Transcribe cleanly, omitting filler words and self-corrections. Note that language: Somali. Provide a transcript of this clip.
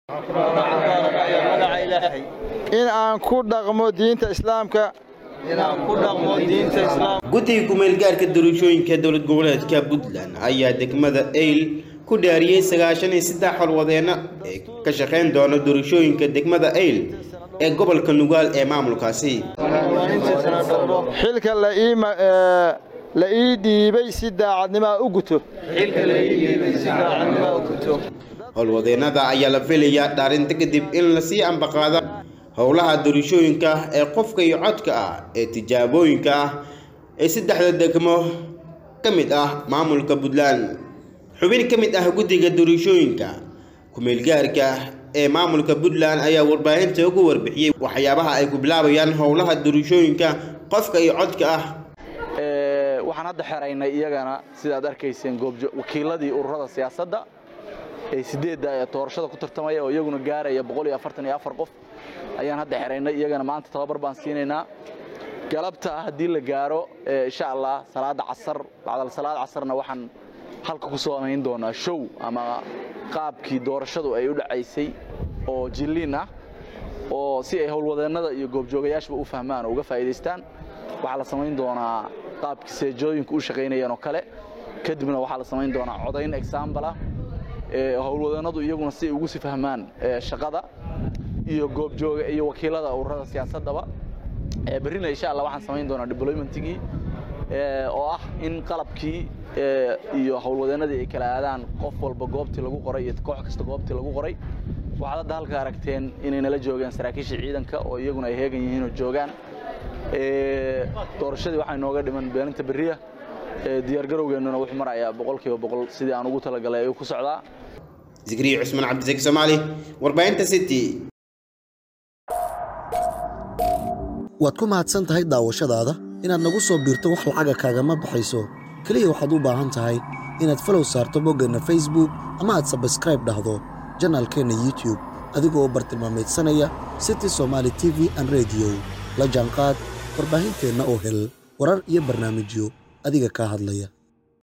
in aan ku dhaqmo diinta islaamka guddiga ku-meelgaarka doorashooyinka dowlad goboleedka Puntland ayaa degmada Eyl ku dhaariyay 93 xolwadeena ee ka shaqeyn doona doorashooyinka degmada Eyl ee gobolka Nugaal ee maamulkaasi. xilka la ii dhiibay si daacadnimo u guto xolwadeenada ayaa la filayaa dhaarinta kadib in la sii ambaqaado howlaha doorashooyinka ee qofka iyo codka ah ee tijaabooyinka ah ee saddexda degmo kamid ah maamulka Puntland. xubin kamid ah guddiga doorashooyinka ku-meelgaarka ee maamulka Puntland ayaa warbaahinta ugu warbixiyay waxyaabaha ay ku bilaabayaan howlaha doorashooyinka qofka iyo codka ah. waxaan hadda xereynay iyagana sida aad arkayseen wakiiladii ururada siyaasadda ee 8 ee doorashada ku tartamaya oo iyaguna gaaraya 144 qof ayaan hadda xereynay iyagana maanta tababar baan siinaynaa galabta hadii la gaaro insha Allah salaada casar bacda salaada casarna waxaan halka ku soo ameyn doonaa show ama qaabkii doorashadu ay u dhacaysay oo jilin ah oo si ay howlwadeenada iyo goobjoogayaashba u fahmaan oo uga faa'iideystaan waxa la sameyn doonaa qaabkii seejooyinka u shaqeynayaan oo kale kadibna waxa la sameyn doonaa codayn example ah howlwadeenadu iyaguna si ugu si fahmaan shaqada iyo goobjooga iyo wakiilada ururada siyaasadaba berrina insha Allah waxaan sameyn doonaa deploymentigii oo ah in qalabkii iyo howlwadeenadii ay kala aadaan qof walba goobtii lagu qoray iyo koox kasta goobtii lagu qoray waxaad halka aragteen inay nala joogaan saraakiisha ciidanka oo iyaguna ay heegan yihiin oo joogaan doorashadii waxay nooga dhiman beeninta berriya diyaar garowgeennuna wuxuu marayaa 100% sidii aan ugu talagalay ay ku socdaa. Zikri Usman Abdizaki Somali warbaahinta City. waad ku mahadsan tahay daawashadaada inaad nagu soo biirto wax lacaga kaagama baxayso kaliya waxaad u baahan tahay inaad follow saarto boggeenna Facebook ama aad subscribe dhahdo channelkeena YouTube adigoo bartilmaameedsanaya City Somali TV and Radio la jaanqaad warbaahinteena oo hel warar iyo barnaamijyo adiga ka hadlaya.